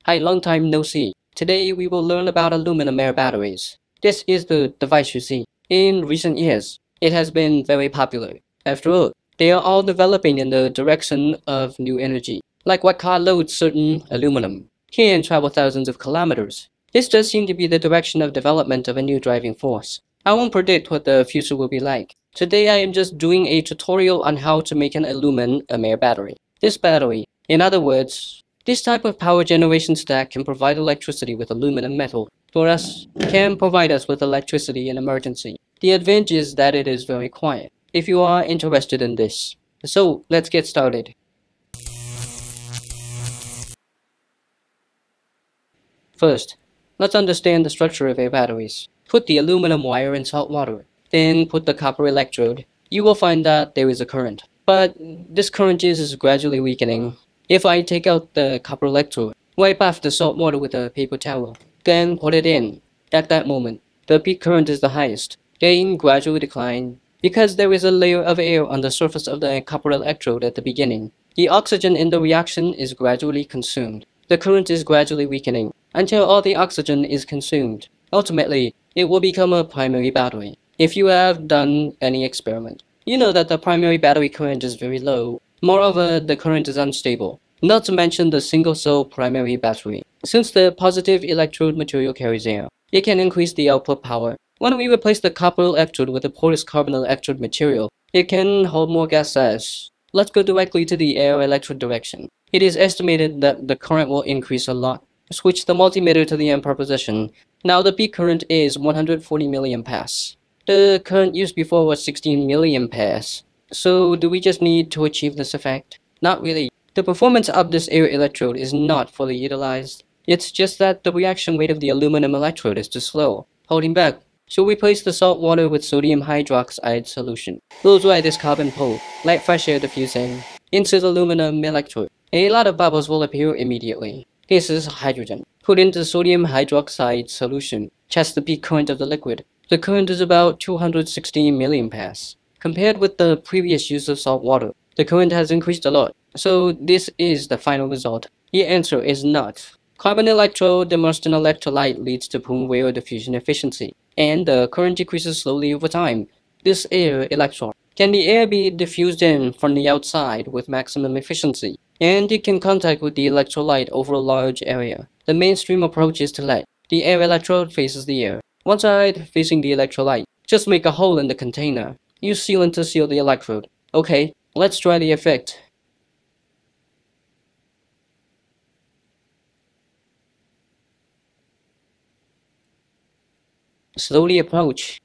Hi, long time no see. Today we will learn about aluminum air batteries. This is the device you see. In recent years, it has been very popular. After all, they are all developing in the direction of new energy. Like what car loads certain aluminum can travel thousands of kilometers. This does seem to be the direction of development of a new driving force. I won't predict what the future will be like. Today I am just doing a tutorial on how to make an aluminum air battery. This battery, in other words, this type of power generation stack can provide electricity with aluminum metal. Can provide us with electricity in emergency. The advantage is that it is very quiet, if you are interested in this. So, let's get started. First, let's understand the structure of air batteries. Put the aluminum wire in salt water, then put the copper electrode. You will find that there is a current, but this current is gradually weakening. If I take out the copper electrode, wipe off the salt water with a paper towel, then put it in. At that moment, the peak current is the highest, then gradually decline. Because there is a layer of air on the surface of the copper electrode at the beginning, the oxygen in the reaction is gradually consumed. The current is gradually weakening until all the oxygen is consumed. Ultimately, it will become a primary battery. If you have done any experiment, you know that the primary battery current is very low. Moreover, the current is unstable, not to mention the single-cell primary battery. Since the positive electrode material carries air, it can increase the output power. When we replace the copper electrode with a porous carbon electrode material, it can hold more gas size. Let's go directly to the air electrode direction. It is estimated that the current will increase a lot. Switch the multimeter to the ampere position. Now the peak current is 140 milliamperes. The current used before was 16 milliamperes. So do we just need to achieve this effect? Not really. The performance of this air electrode is not fully utilized. It's just that the reaction rate of the aluminum electrode is too slow, holding back. So replace the salt water with sodium hydroxide solution. Blow dry this carbon pole, let fresh air diffusing. Into the aluminum electrode. A lot of bubbles will appear immediately. This is hydrogen. Put into sodium hydroxide solution. Test the peak current of the liquid. The current is about 216 milliamperes. Compared with the previous use of salt water, the current has increased a lot. So this is the final result. The answer is not. Carbon electrode immersed in electrolyte leads to poor diffusion efficiency, and the current decreases slowly over time. This air electrode. Can the air be diffused in from the outside with maximum efficiency? And it can contact with the electrolyte over a large area. The mainstream approach is to let the air electrode faces the air. One side facing the electrolyte. Just make a hole in the container. Use sealant to seal the electrode. Okay, let's try the effect. Slowly approach.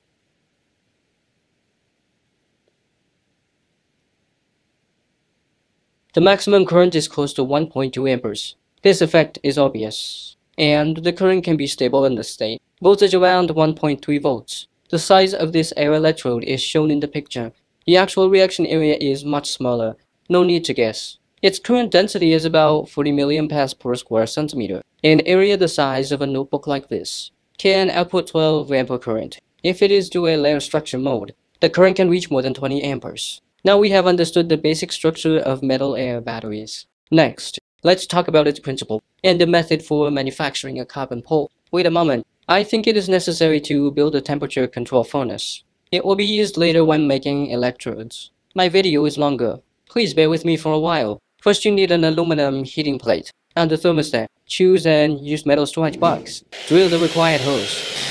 The maximum current is close to 1.2 amperes. This effect is obvious, and the current can be stable in this state. Voltage around 1.3 volts. The size of this air electrode is shown in the picture. The actual reaction area is much smaller. No need to guess. Its current density is about 40 milliamperes per square centimeter. An area the size of a notebook like this can output 12 ampere current. If it is to a layer structure mode, the current can reach more than 20 amperes. Now we have understood the basic structure of metal air batteries. Next, let's talk about its principle and the method for manufacturing a carbon pole. Wait a moment. I think it is necessary to build a temperature control furnace. It will be used later when making electrodes. My video is longer. Please bear with me for a while. First you need an aluminum heating plate and a thermostat. Choose and use metal storage box. Drill the required holes.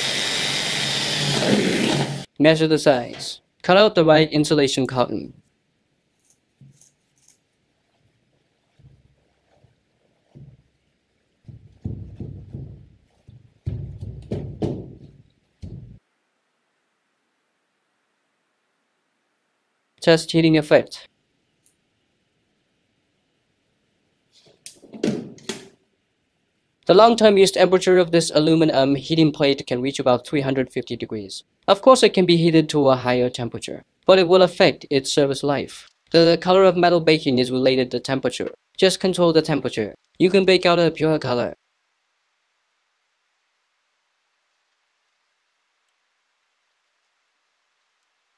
Measure the size. Cut out the right insulation cotton. Test heating effect. The long-term use temperature of this aluminum heating plate can reach about 350 degrees. Of course, it can be heated to a higher temperature, but it will affect its service life. The color of metal baking is related to temperature. Just control the temperature. You can bake out a pure color.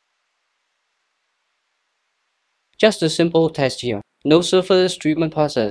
Just a simple test here. No surface treatment process.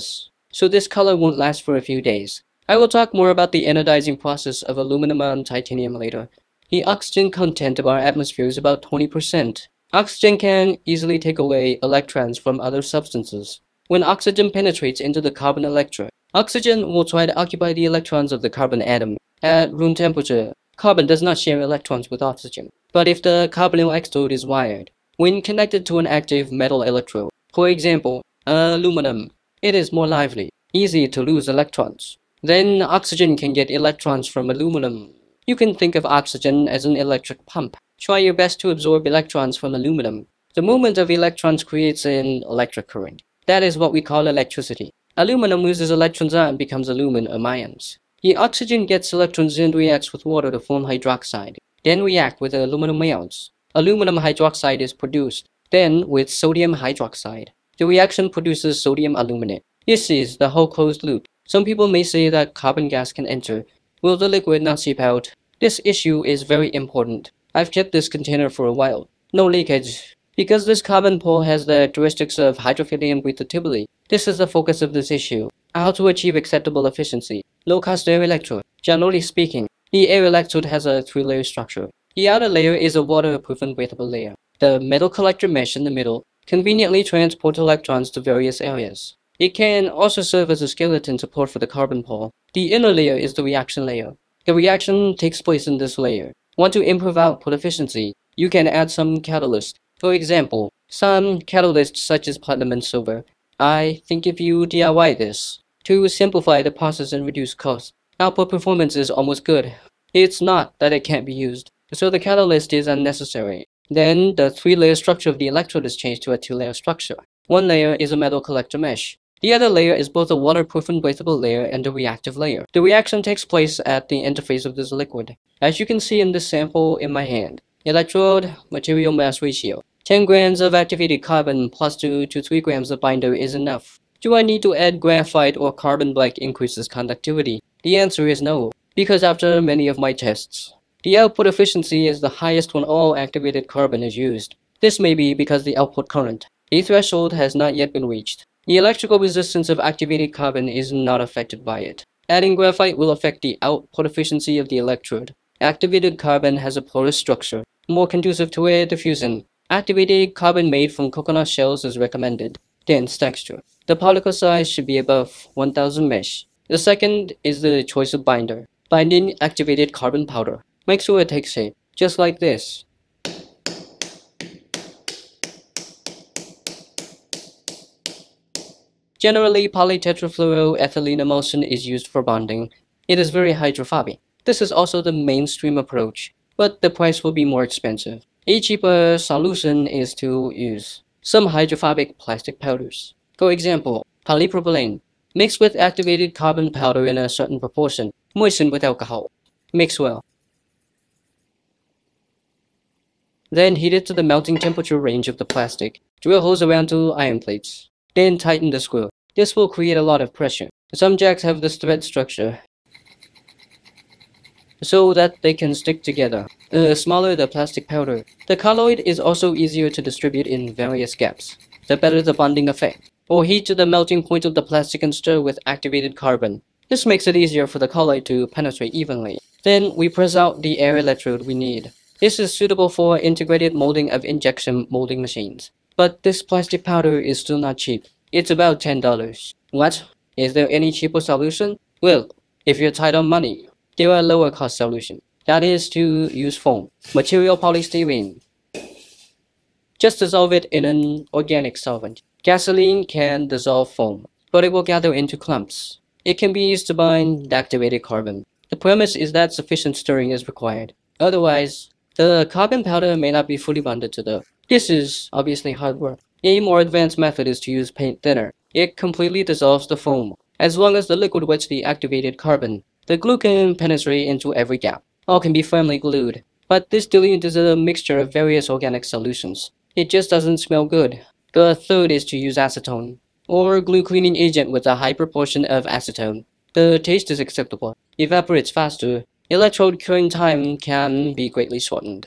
so this color won't last for a few days. I will talk more about the anodizing process of aluminum and titanium later. The oxygen content of our atmosphere is about 20%. Oxygen can easily take away electrons from other substances. When oxygen penetrates into the carbon electrode, oxygen will try to occupy the electrons of the carbon atom. At room temperature, carbon does not share electrons with oxygen. But if the carbon electrode is wired, when connected to an active metal electrode, for example, aluminum, it is more lively, easy to lose electrons. Then oxygen can get electrons from aluminum. You can think of oxygen as an electric pump. Try your best to absorb electrons from aluminum. The movement of electrons creates an electric current. That is what we call electricity. Aluminum loses electrons and becomes aluminum ions. The oxygen gets electrons and reacts with water to form hydroxide, then react with aluminum ions. Aluminum hydroxide is produced, then with sodium hydroxide. The reaction produces sodium aluminate. This is the whole closed loop. Some people may say that carbon gas can enter. Will the liquid not seep out? This issue is very important. I've kept this container for a while. No leakage. Because this carbon pole has the characteristics of hydrophily and breathability, this is the focus of this issue. How to achieve acceptable efficiency. Low-cost air electrode. Generally speaking, the air electrode has a three-layer structure. The outer layer is a waterproof and breathable layer. The metal collector mesh in the middle conveniently transports electrons to various areas. It can also serve as a skeleton support for the carbon pole. The inner layer is the reaction layer. The reaction takes place in this layer. Want to improve output efficiency? You can add some catalyst. For example, some catalysts such as platinum and silver. I think if you DIY this, to simplify the process and reduce costs, output performance is almost good. It's not that it can't be used, so the catalyst is unnecessary. Then the three-layer structure of the electrode is changed to a two-layer structure. One layer is a metal collector mesh. The other layer is both a waterproof and breathable layer and a reactive layer. The reaction takes place at the interface of this liquid. As you can see in this sample in my hand, electrode material mass ratio. 10 grams of activated carbon plus 2 to 3 grams of binder is enough. Do I need to add graphite or carbon black increases conductivity? The answer is no, because after many of my tests, the output efficiency is the highest when all activated carbon is used. This may be because the output current, a threshold, has not yet been reached. The electrical resistance of activated carbon is not affected by it. Adding graphite will affect the output efficiency of the electrode. Activated carbon has a porous structure, more conducive to air diffusion. Activated carbon made from coconut shells is recommended. Dense texture. The particle size should be above 1000 mesh. The second is the choice of binder. Binding activated carbon powder. Make sure it takes shape, just like this. Generally, polytetrafluoroethylene emulsion is used for bonding. It is very hydrophobic. This is also the mainstream approach, but the price will be more expensive. A cheaper solution is to use some hydrophobic plastic powders. For example, polypropylene, mixed with activated carbon powder in a certain proportion, moistened with alcohol. Mix well. Then heat it to the melting temperature range of the plastic. Drill holes around 2 iron plates. Then tighten the screw. This will create a lot of pressure. Some jacks have this thread structure so that they can stick together. The smaller the plastic powder, the colloid is also easier to distribute in various gaps. The better the bonding effect. Or heat to the melting point of the plastic and stir with activated carbon. This makes it easier for the colloid to penetrate evenly. Then we press out the air electrode we need. This is suitable for integrated molding of injection molding machines. But this plastic powder is still not cheap. It's about $10. What? Is there any cheaper solution? Well, if you're tight on money, there are lower cost solutions. That is to use foam, material polystyrene. Just dissolve it in an organic solvent. Gasoline can dissolve foam, but it will gather into clumps. It can be used to bind activated carbon. The premise is that sufficient stirring is required. Otherwise, the carbon powder may not be fully bonded to the. This is obviously hard work. A more advanced method is to use paint thinner. It completely dissolves the foam. As long as the liquid wets the activated carbon, the glue can penetrate into every gap. All can be firmly glued. But this dilute is a mixture of various organic solutions. It just doesn't smell good. The third is to use acetone, or glue cleaning agent with a high proportion of acetone. The taste is acceptable, evaporates faster. Electrode curing time can be greatly shortened.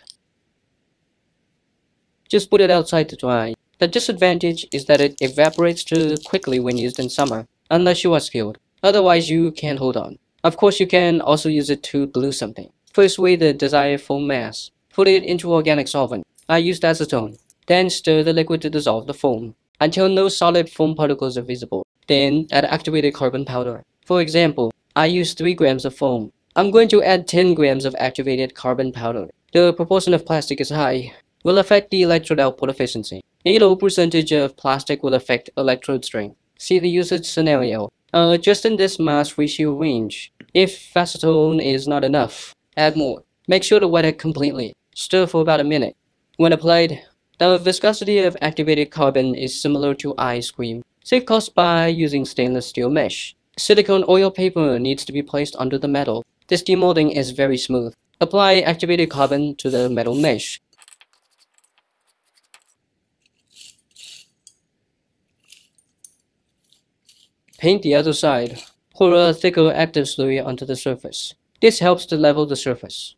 Just put it outside to dry. The disadvantage is that it evaporates too quickly when used in summer. unless you are skilled. Otherwise, you can hold on. Of course, you can also use it to glue something. First, weigh the desired foam mass. Put it into organic solvent. I used acetone. Then stir the liquid to dissolve the foam until no solid foam particles are visible. Then add activated carbon powder. For example, I used 3 grams of foam. I'm going to add 10 grams of activated carbon powder. The proportion of plastic is high, will affect the electrode output efficiency. A low percentage of plastic will affect electrode strength. See the usage scenario. Just in this mass ratio range. If acetone is not enough, add more. Make sure to wet it completely. Stir for about a minute. When applied, the viscosity of activated carbon is similar to ice cream. Save cost by using stainless steel mesh. Silicone oil paper needs to be placed under the metal. This demolding is very smooth. Apply activated carbon to the metal mesh. Paint the other side. Pour a thicker active slurry onto the surface. This helps to level the surface.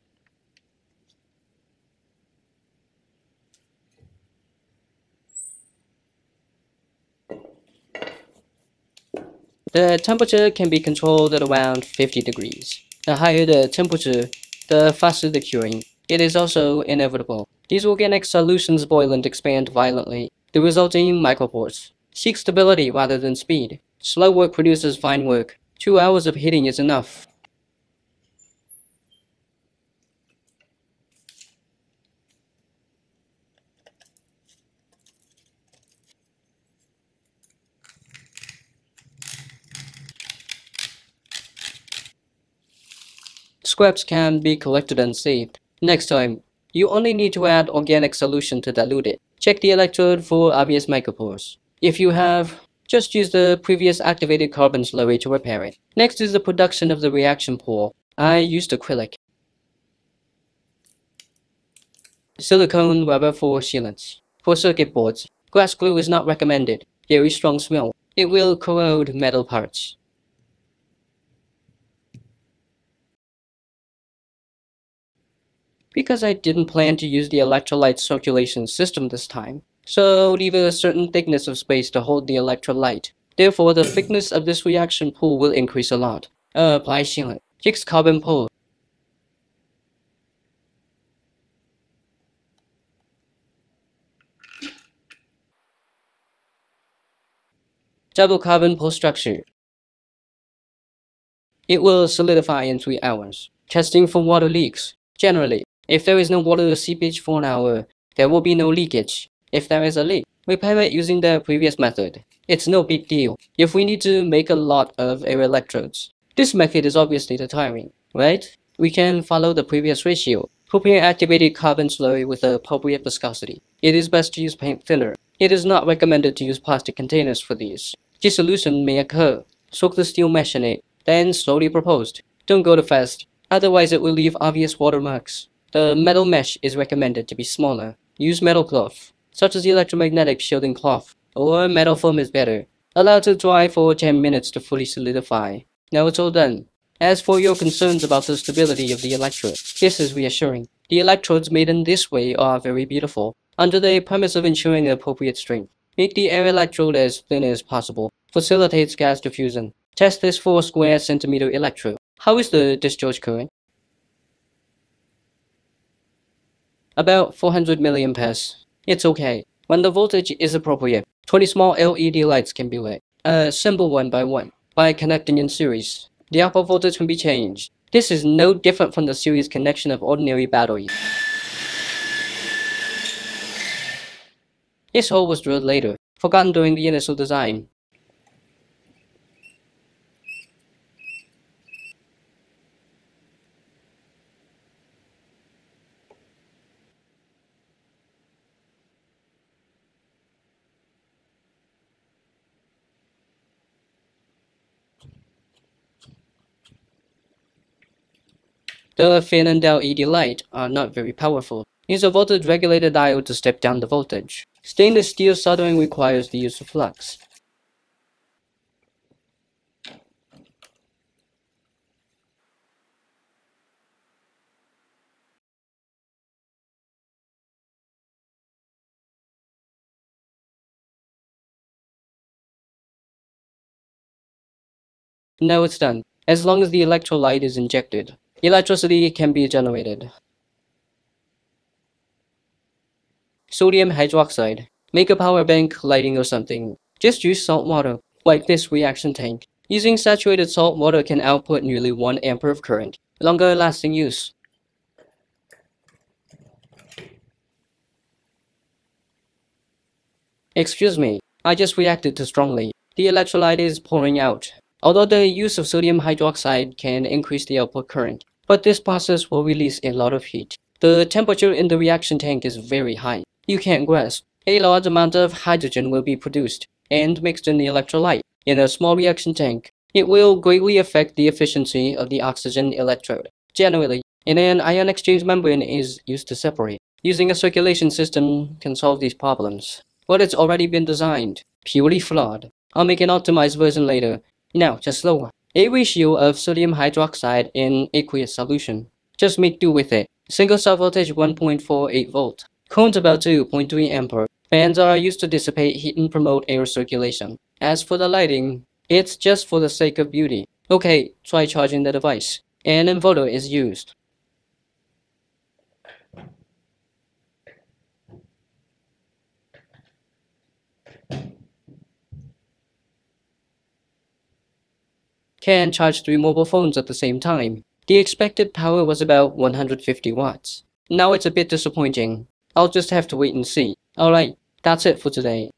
The temperature can be controlled at around 50 degrees. The higher the temperature, the faster the curing. It is also inevitable. These organic solutions boil and expand violently, the resulting micropores. Seek stability rather than speed. Slow work produces fine work. 2 hours of heating is enough. Scraps can be collected and saved. Next time, you only need to add organic solution to dilute it. Check the electrode for obvious micropores. If you have, just use the previous activated carbon slurry to repair it. Next is the production of the reaction pore. I used acrylic. Silicone rubber for sealants. For circuit boards, glass glue is not recommended. Very strong smell. It will corrode metal parts. Because I didn't plan to use the electrolyte circulation system this time, so leave a certain thickness of space to hold the electrolyte. Therefore, the thickness of this reaction pool will increase a lot. Apply sealant. Fix carbon pool. Double carbon pool structure. It will solidify in 3 hours. Testing for water leaks. Generally, if there is no water seepage for an hour, there will be no leakage. If there is a leak, repair it using the previous method. It's no big deal if we need to make a lot of air electrodes. This method is obviously the tiring, right? We can follow the previous ratio. Prepare activated carbon slurry with the appropriate viscosity. It is best to use paint thinner. It is not recommended to use plastic containers for these. Dissolution may occur. Soak the steel mesh in it, then slowly proposed. Don't go too fast, otherwise it will leave obvious watermarks. The metal mesh is recommended to be smaller. Use metal cloth, such as electromagnetic shielding cloth, or metal foam is better. Allow to dry for 10 minutes to fully solidify. Now it's all done. As for your concerns about the stability of the electrode, this is reassuring. The electrodes made in this way are very beautiful, under the premise of ensuring appropriate strength. Make the air electrode as thin as possible. Facilitates gas diffusion. Test this for a square centimeter electrode. How is the discharge current? About 400 milliamperes. It's okay. When the voltage is appropriate, 20 small LED lights can be lit. Assemble one by connecting in series. The output voltage can be changed. This is no different from the series connection of ordinary batteries. This hole was drilled later, forgotten during the initial design. The fan and LED light are not very powerful. Use a voltage regulated diode to step down the voltage. Stainless steel soldering requires the use of flux. Now it's done. As long as the electrolyte is injected, electricity can be generated. Sodium hydroxide. Make a power bank, lighting or something. Just use salt water, like this reaction tank. Using saturated salt water can output nearly 1 ampere of current. Longer lasting use. Excuse me, I just reacted too strongly. The electrolyte is pouring out. Although the use of sodium hydroxide can increase the output current, but this process will release a lot of heat. The temperature in the reaction tank is very high. You can't grasp. A large amount of hydrogen will be produced and mixed in the electrolyte. In a small reaction tank, it will greatly affect the efficiency of the oxygen electrode. Generally, an ion exchange membrane is used to separate. Using a circulation system can solve these problems. But it's already been designed. Purely flawed. I'll make an optimized version later. Now, just slower. A ratio of sodium hydroxide in aqueous solution. Just make do with it. Single cell voltage 1.48 volt. Current about 2.3 ampere. Fans are used to dissipate heat and promote air circulation. As for the lighting, it's just for the sake of beauty. Okay, try charging the device. An inverter is used. Can charge 3 mobile phones at the same time. The expected power was about 150 watts. Now it's a bit disappointing. I'll just have to wait and see. Alright, that's it for today.